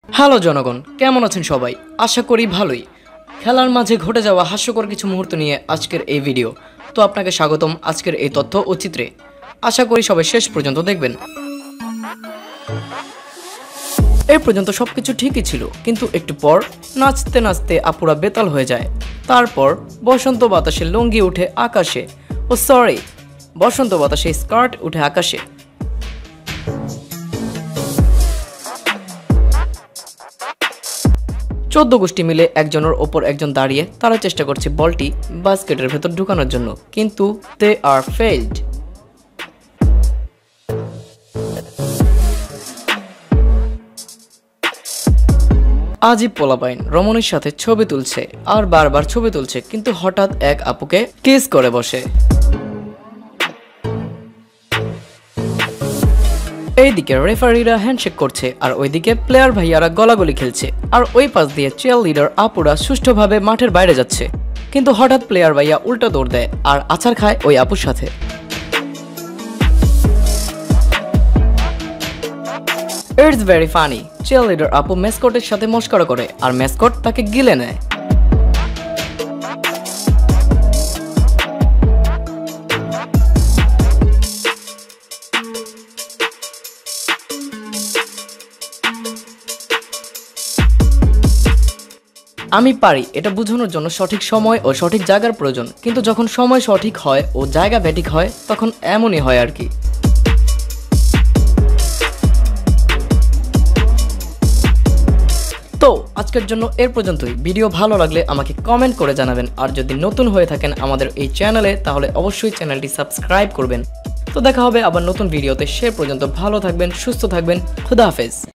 Hello জনগণ, কেমন আছেন সবাই? আশা করি ভালোই। খেলার মাঝে ঘটে যাওয়া হাস্যকর কিছু মুহূর্ত নিয়ে আজকের এই ভিডিও। তো আপনাকে স্বাগতম আজকের এই তথ্য ও চিত্রে। আশা করি সবাই শেষ পর্যন্ত দেখবেন। এই পর্যন্ত সবকিছু ঠিকই ছিল, কিন্তু একটু পর নাচতে নাচতে আপুরা বেতাল হয়ে যায়। তারপর বসন্ত বাতাসে লুঙ্গি উঠে আকাশে, বসন্ত বাতাসে স্কার্ট উঠে আকাশে। চোদ্দ গোষ্ঠী মিলে একজনের ওপর একজন দাঁড়িয়ে তারা চেষ্টা করছে বলটি বাস্কেটের ভেতর ঢুকানোর জন্য, কিন্তু দে আর ফেইলড। আজিব পোলাপাইন রমণীর সাথে ছবি তুলছে আর বারবার ছবি তুলছে, কিন্তু হঠাৎ এক আপুকে কিস করে বসে। এইদিকে রেফারিরা হ্যান্ডশেক করছে আর ওইদিকে প্লেয়ার ভাইয়ারা গলাগলি খেলছে, আর ওই পাশ দিয়ে চিয়ার লিডার আপুরা সুষ্ঠুভাবে মাঠের বাইরে যাচ্ছে। কিন্তু হঠাৎ প্লেয়ার ভাইয়া উল্টা দৌড় দেয় আর আছাড় খায় ওই আপুর সাথে। It's very funny. Cheerleader আপু ম্যাসকটের সাথে মস্করা করে আর ম্যাসকট তাকে গিলে নেয়। আমি পারি এটা বোঝানোর জন্য সঠিক সময় ও সঠিক জায়গার প্রয়োজন, কিন্তু যখন সময় সঠিক হয় ও জায়গা ব্যাঠিক হয় তখন এমনই হয় আর কি। তো আজকের জন্য এর পর্যন্তই। ভিডিও ভালো লাগলে আমাকে কমেন্ট করে জানাবেন, আর যদি নতুন হয়ে থাকেন আমাদের এই চ্যানেলে তাহলে অবশ্যই চ্যানেলটি সাবস্ক্রাইব করবেন। তো দেখা হবে আবার নতুন ভিডিওতে। সে পর্যন্ত ভালো থাকবেন, সুস্থ থাকবেন। খুদা হাফেজ।